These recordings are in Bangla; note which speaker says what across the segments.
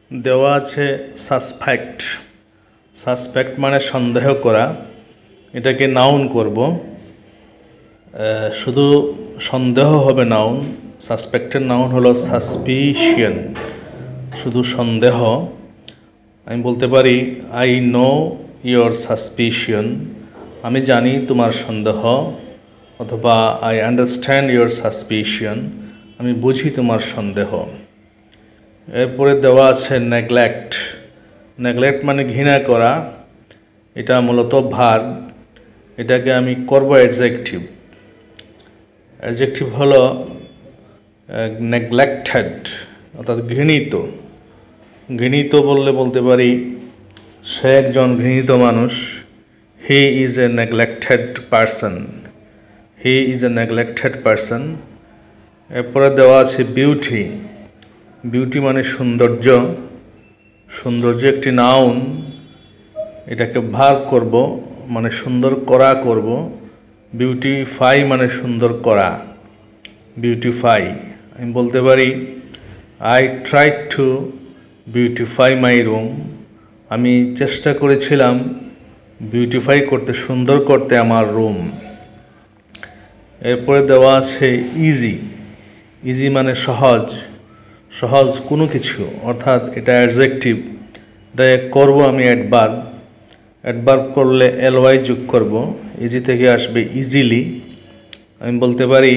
Speaker 1: देवा आछे सासपेक्ट। सासपेक्ट माने सन्देह करा। एटाके नाउन करब। शुधु सन्देह होबे नाउन। सासपेक्टेर नाउन हलो सासपिशियन। शुधु सन्देह आमि बोलते पारी आई नो योर सासपिशियन। आमि जानी तुम्हार सन्देह अथवा आई आंडारस्टैंड योर सासपिशियन। आमि बुझी तुम्हार सन्देह। एरपरे देवा आछे नेगलेक्ट। नेगलेक्ट माने घृणा करा। एटा मूलत भार्ब। एटाके आमि करब एडजेक्टिव। एडजेक्टिव हलो नेगलेक्टेड अर्थात घृणित। घृणित बोलले बोलते पारी से एकजन घृणित मानुष। He is a neglected person. He is a neglected person. एरपरे देवा आछे बिउटी। बिउटी माने सौंदर्य। सौंदर्य एकटी नाउन। एटाके भार्ब करब माने सुंदर करा करब। बिउटिफाई माने सुंदर करा। बिउटिफाई आमि बोलते पारी I tried to beautify my room. आमि चेष्टा करेछिलाम बिउटिफाई करते सुंदर करते आमार रूम। एरपरे देवा आछे इजी। इजी माने सहज। सहज कोनो किछु अर्थात एटा एडजेक्टिव। एटा करब आमि एडभार्ब। एडभार्ब करले एलवाई जोग करब। इजी थेके आसबे इजिली। आमि बोलते पारी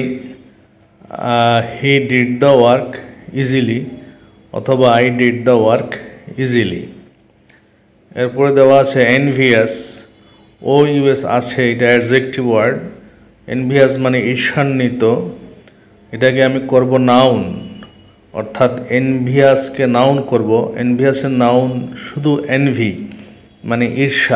Speaker 1: he did the work easily अथवा I did the work easily. एरपरे देवा आछे एनभियास। ओ यूएस आछे एटा एडजेक्टिव वार्ड। एनभियास माने ईर्षान्वित। एटाके आमि करब नाउन अर्थात एनभियास के नाउन करब। एनभियासের नाउन शुधु एनभि माने ईर्षा।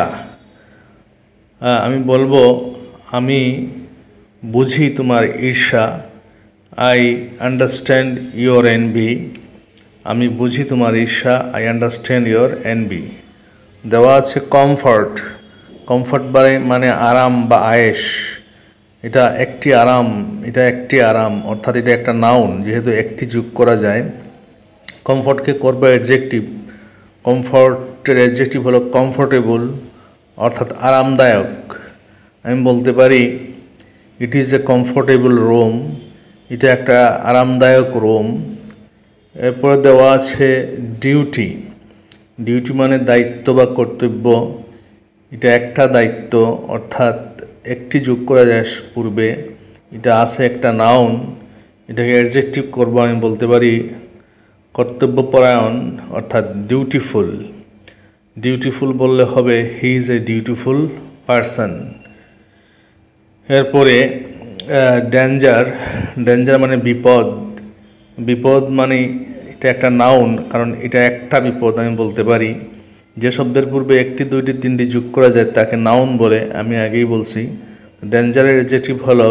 Speaker 1: आमी बोलबो आमी बुझी तुम्हार ईर्षा। I understand your envy. आमी बुझी तुम्हार ईर्षा। I understand your envy. देवा आछे कमफर्ट। कमफर्ट माने आराम बा आयेश। এটা একটি আরাম। এটা একটি আরাম অর্থাৎ এটা একটা নাউন যেহেতু একটি যোগ করা যায়। কমফর্টকে করব অ্যাডজেক্টিভ। কমফর্টের অ্যাডজেক্টিভ হলো কমফোর্টেবল অর্থাৎ আরামদায়ক। আমি বলতে পারি it is a comfortable room. এটা একটা আরামদায়ক রুম। এরপরে দেওয়া আছে ডিউটি। ডিউটি মানে দায়িত্ব বা কর্তব্য। এটা একটা দায়িত্ব অর্থাৎ একটি যোগ করা যায় পূর্বে। এটা আছে একটা নাউন। এটাকে অ্যাডজেক্টিভ করব আমি বলতে পারি কর্তব্যপরায়ণ অর্থাৎ ডিউটিফুল। ডিউটিফুল বললে হবে he is a dutiful person. এরপরে ডেঞ্জার। ডেঞ্জার মানে বিপদ। বিপদ মানে এটা একটা নাউন কারণ এটা একটা বিপদ আমি বলতে পারি। যে শব্দের পূর্বে একটি দুইটি তিনটি যোগ করা যায় তাকে নাউন বলে আমি আগেই বলছি। ডেঞ্জারের অ্যাডজেক্টিভ হলো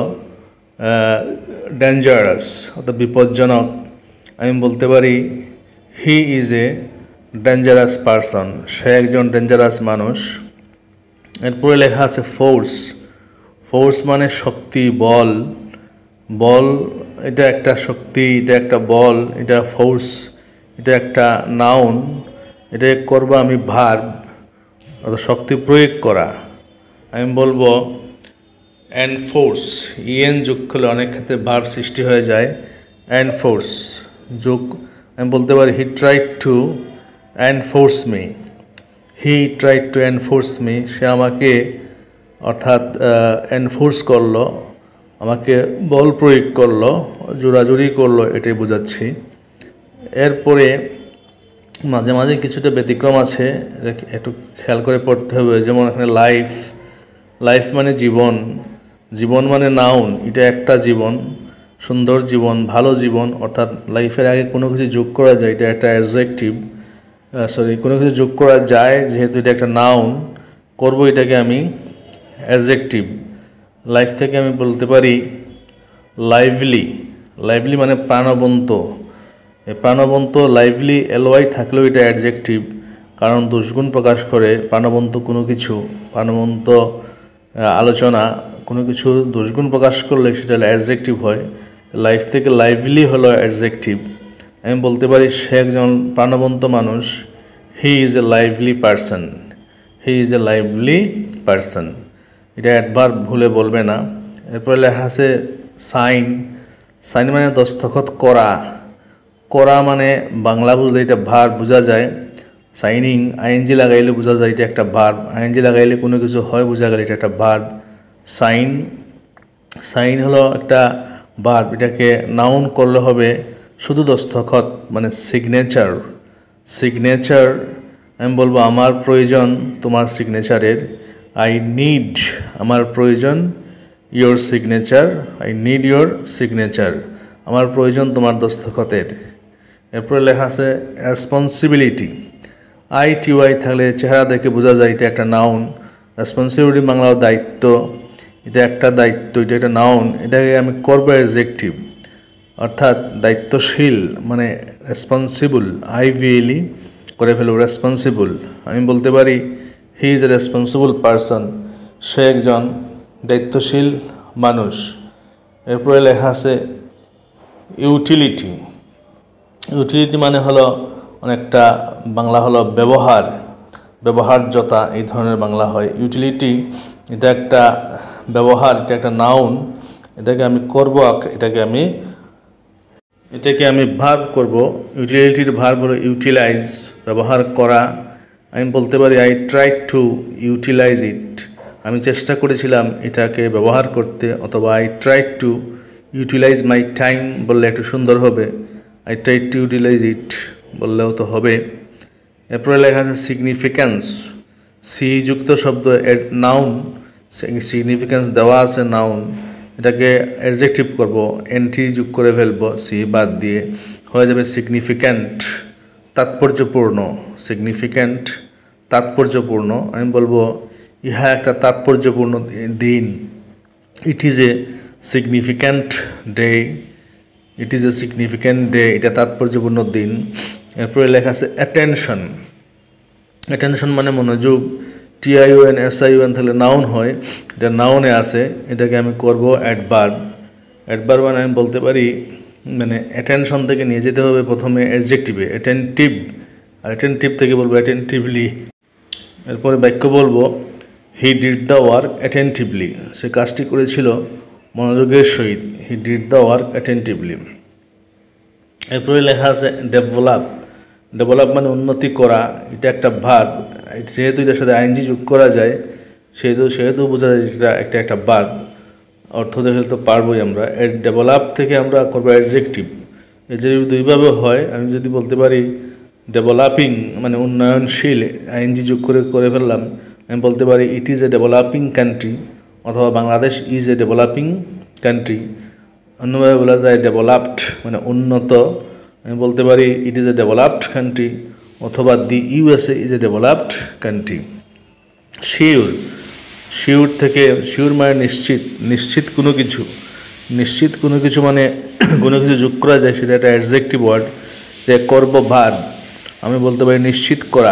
Speaker 1: ডেঞ্জারাস অর্থাৎ বিপজ্জনক। আমি বলতে পারি he is a dangerous person. সে একজন ডেঞ্জারাস মানুষ। এরপরে লেখা আছে ফোর্স। ফোর্স মানে শক্তি বল। বল এটা একটা শক্তি। এটা একটা বল। এটা ফোর্স। এটা একটা নাউন। এটা করব আমি ভার্ব অর্থাৎ শক্তি প্রয়োগ করা। আমি বলবো এনফোর্স। ইএন যোগ করলে অনেক ক্ষেত্রে ভার্ব সৃষ্টি হয়ে যায়। এনফোর্স যোগ আমি বলতে পারি he tried to enforce me. He tried to enforce me. সে আমাকে অর্থাৎ এনফোর্স করলো আমাকে বল প্রয়োগ করলো জোরাজুরি করলো এটাই বোঝাচ্ছি। এরপরে মাঝে মাঝে কিছুটা ব্যতিক্রম আছে একটু খেয়াল করে পড়তে হবে। যেমন এখানে লাইফ। লাইফ মানে জীবন। জীবন মানে নাউন। এটা একটা জীবন সুন্দর জীবন ভালো জীবন অর্থাৎ লাইফের আগে কোনো কিছু যোগ করা যায় এটা একটা অ্যাডজেক্টিভ। কোনো কিছু যোগ করা যায় যেহেতু এটা একটা নাউন করব এটাকে আমি অ্যাডজেক্টিভ। লাইফ থেকে আমি বলতে পারি লাইভলি। লাইভলি মানে প্রাণবন্ত। প্রাণবন্ত লাইভলি এলওয়াই থাকলেও এটা অ্যাডজেক্টিভ কারণ দুষ্গুণ প্রকাশ করে প্রাণবন্ত কোনো কিছু। প্রাণবন্ত আলোচনা কোনো কিছু দুষ্গুণ প্রকাশ করলে সেটা অ্যাডজেক্টিভ হয়। লাইফ থেকে লাইভলি হলো অ্যাডজেক্টিভ। আমি বলতে পারি সে একজন প্রাণবন্ত মানুষ। He is a lively person, he is a lively person. এটা অ্যাডভার্ব ভুলে বলবে না। এরপরে লেখা আছে সাইন। সাইন মানে দস্তখত করা। করা মানে বাংলা বুঝলে এটা ভার্ব বোঝা যায়। সাইনিং আইএনজি লাগাইলে বোঝা যায় এটা একটা ভার্ব। আইএনজি লাগাইলে কোনো কিছু হয় বোঝা গেলে এটা একটা ভার্ব। সাইন, সাইন হলো একটা ভার্ব। এটাকে নাউন করলে হবে শুধু দস্তখত মানে সিগনেচার। সিগনেচার আমি বলবো আমার প্রয়োজন তোমার সিগনেচারের। আই নিড, আমার প্রয়োজন your signature. I need your signature, আমার প্রয়োজন তোমার দস্তখতের। এরপরে লেখা আছে রেসপন্সিবিলিটি। ITY থাকলে চেহারা দেখে বোঝা যায় এটা একটা নাউন। রেসপন্সিবিলিটি বাংলা দায়িত্ব, এটা একটা দায়িত্ব, এটা একটা নাউন। এটাকে আমি করবো অ্যাডজেক্টিভ, অর্থাৎ দায়িত্বশীল মানে রেসপন্সিবল। IVLE করে ফেলব রেসপন্সিবল। আমি বলতে পারি he is a responsible person, সে একজন দায়িত্বশীল মানুষ। এরপরে লেখা আছে ইউটিলিটি। ইউটিলিটি মানে হলো অনেকটা বাংলা হলো ব্যবহার, ব্যবহার্যতা এই ধরনের বাংলা হয়। ইউটিলিটি এটা একটা ব্যবহার, এটা একটা নাউন। এটাকে আমি করব, এটাকে আমি ভার্ব করব। ইউটিলিটির ভার্ব হলো ইউটিলাইজ, ব্যবহার করা। আমি বলতে পারি I try to utilize it, আমি চেষ্টা করেছিলাম এটাকে ব্যবহার করতে। অথবা I try to utilize my time বললে একটু সুন্দর হবে। I try to utilize it বললেও তো হবে। এরপরে লেখা আছে সিগনিফিক্যান্স। সি যুক্ত শব্দ নাউন, সিগনিফিক্যান্স দেওয়া আছে নাউন। এটাকে অ্যাডজেক্টিভ করব, এনটি যোগ করে ফেলবো, সি বাদ দিয়ে হয়ে যাবে সিগনিফিক্যান্ট, তাৎপর্যপূর্ণ। সিগনিফিক্যান্ট তাৎপর্যপূর্ণ। আমি বলবো ইহা একটা তাৎপর্যপূর্ণ দিন। It is a significant day, it is a significant day, এটা তাৎপর্যপূর্ণ দিন। এরপরে লেখা আছে অ্যাটেনশন। অ্যাটেনশন মানে মনোযোগ। TION SION তাহলে নাউন হয়, এটা নাউনে আছে। এটাকে আমি করব অ্যাডভার্ব। অ্যাডভার্ব মানে আমি বলতে পারি মানে অ্যাটেনশন থেকে নিয়ে যেতে হবে প্রথমে অ্যাডজেক্টিভে, অ্যাটেন্টিভ। আর অ্যাটেন্টিভ থেকে বলবো অ্যাটেন্টিভলি। এরপরে বাক্য বলবো he did the work attentively, সে কাজটি করেছিল মনোযোগের সহিত। He did the work attentively. এরপরে লেখা আছে ডেভেলপ। ডেভেলপ মানে উন্নতি করা, এটা একটা ভার্ব। যেহেতু এটার সাথে আইএনজি যোগ করা যায় সেহেতু বোঝা যায় এটা একটা ভার্ব। অর্থ দেখে তো পারবোই আমরা। এর ডেভেলপ থেকে আমরা করবো অ্যাডজেক্টিভ। এর যদি দুইভাবে হয়, আমি যদি বলতে পারি ডেভেলপিং মানে উন্নয়নশীল, আইএনজি যোগ করে ফেললাম, আমি বলতে পারি it is a developing country. অথবা Bangladesh is a developing country. অন্যভাবে বলা যায় ডেভেলপড মানে উন্নত। আমি বলতে পারি it is a developed country. অথবা the USA is a developed country. Sure. Sure থেকে শিওর মানে নিশ্চিত, নিশ্চিত কোনো কিছু। নিশ্চিত কোনো কিছু মানে কোনো কিছু যোগ করা যায়, সেটা একটা অ্যাডজেক্টিভ ওয়ার্ড, যে করব ভার্ব। আমি বলতে পারি নিশ্চিত করা,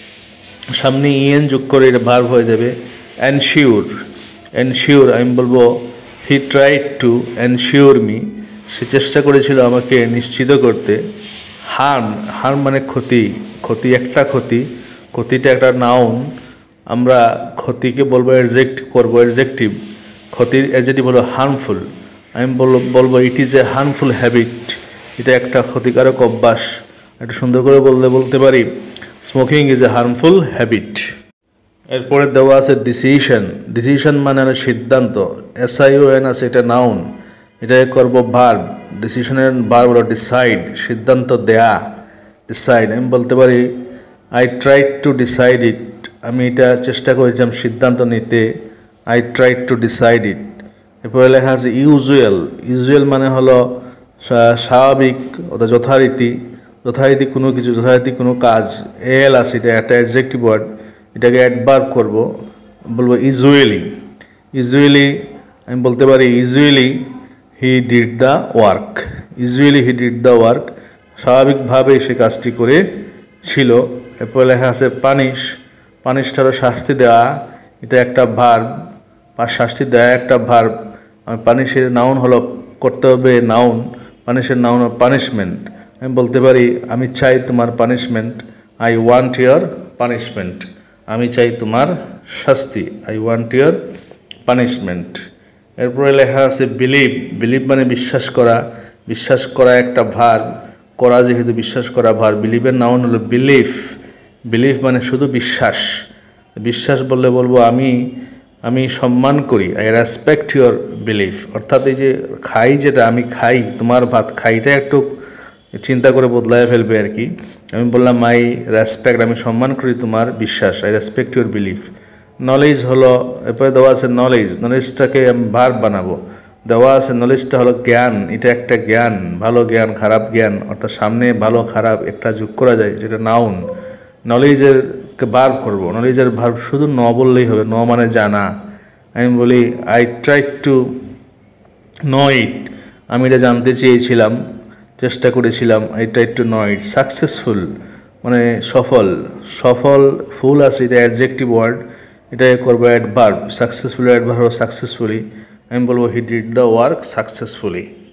Speaker 1: সামনে EN যোগ করে এটা ভার্ব হয়ে যাবে এনশিওর। এনশিওর আমি বলবো he tried to ensure me, সে চেষ্টা করেছিল আমাকে নিশ্চিত করতে। হার্ম। হার্ম মানে ক্ষতি, ক্ষতি একটা ক্ষতি, ক্ষতিটা একটা নাউন। আমরা ক্ষতিকে বলবো অ্যাডজেক্টিভ। ক্ষতির অ্যাডজেক্টিভ হলো হার্মফুল। আমি বলবো it is a harmful habit, এটা একটা ক্ষতিকারক অভ্যাস। একটু সুন্দর করে বলতে পারি smoking is a harmful habit. এরপরে দেওয়া আছে ডিসিশন। ডিসিশন মানে হলো সিদ্ধান্ত। SION আছে, এটা নাউন, এটাকে করবো ভার্ব। ডিসিশনের ভার্ব হলো ডিসাইড, সিদ্ধান্ত দেয়া, ডিসাইড। আমি বলতে পারি I tried to decide it, আমি এটা চেষ্টা করেছিলাম সিদ্ধান্ত নিতে। I tried to decide it. এরপরে লেখা আছে ইউজুয়াল। ইউজুয়াল মানে হলো স্বাভাবিক অর্থাৎ যথারীতি, যথারীতি কোনো কিছু, যথারীতি কোনো কাজ। আছে, এটা একটা অ্যাডজেক্টিভ ওয়ার্ড, এটাকে অ্যাডভার্ব করব, বলবো ইউজুয়ালি। ইউজুয়ালি আমি বলতে পারি usually he did the work. Usually he did the work, স্বাভাবিকভাবে সে কাজটি করেছিল। এরপরে লেখা আছে পানিশ। পানিশটা হলো শাস্তি দেওয়া, এটা একটা ভার্ব। শাস্তি দেওয়া একটা ভার্ব। পানিশের নাউন হলো করতে হবে নাউন, পানিশের নাউন হলো পানিশমেন্ট। আমি বলতে পারি আমি চাই তোমার punishment, I want your punishment. আমি চাই তোমার শাস্তি, আই ওয়ান্ট ইয়োর পানিশমেন্ট। এরপরে লেখা আছে বিলিভ। বিলিভ মানে বিশ্বাস করা। বিশ্বাস করা একটা ভার্ব, করা যেহেতু বিশ্বাস করা ভার্ব, বিলিভের নাউন হলো বিলিভ। বিলিভ মানে শুধু বিশ্বাস। বিশ্বাস বললে বলবো আমি সম্মান করি, আই রেসপেক্ট ইউর বিলিভ। অর্থাৎ এই যে খাই, যেটা আমি খাই তোমার ভাত, খাইটা একটু চিন্তা করে বদলায় ফেলবে আর কি। আমি বললাম আই রেসপেক্ট, আমি সম্মান করি তোমার বিশ্বাস, I respect your belief. Knowledge হলো, এরপরে দেওয়া আছে নলেজ, নলেজটাকে আমি ভার্ব বানাবো। দেওয়া আছে নলেজটা হলো জ্ঞান, এটা একটা জ্ঞান, ভালো জ্ঞান খারাপ জ্ঞান, অর্থাৎ সামনে ভালো খারাপ একটা যোগ করা যায়, যেটা নাউন। নলেজের ভার্ব করব, নলেজের ভার্ব শুধু ন বললেই হবে, ন মানে জানা। আমি বলি I try to know it, আমি এটা জানতে চেয়েছিলাম, চেষ্টা করেছিলাম। I try to know it. Successful মানে সফল, সফল ফুল আছে, এটা অ্যাডজেক্টিভ ওয়ার্ড, এটা করবো অ্যাডভার্ব। Successful adverb successfully. আমি বলবো he did the work successfully.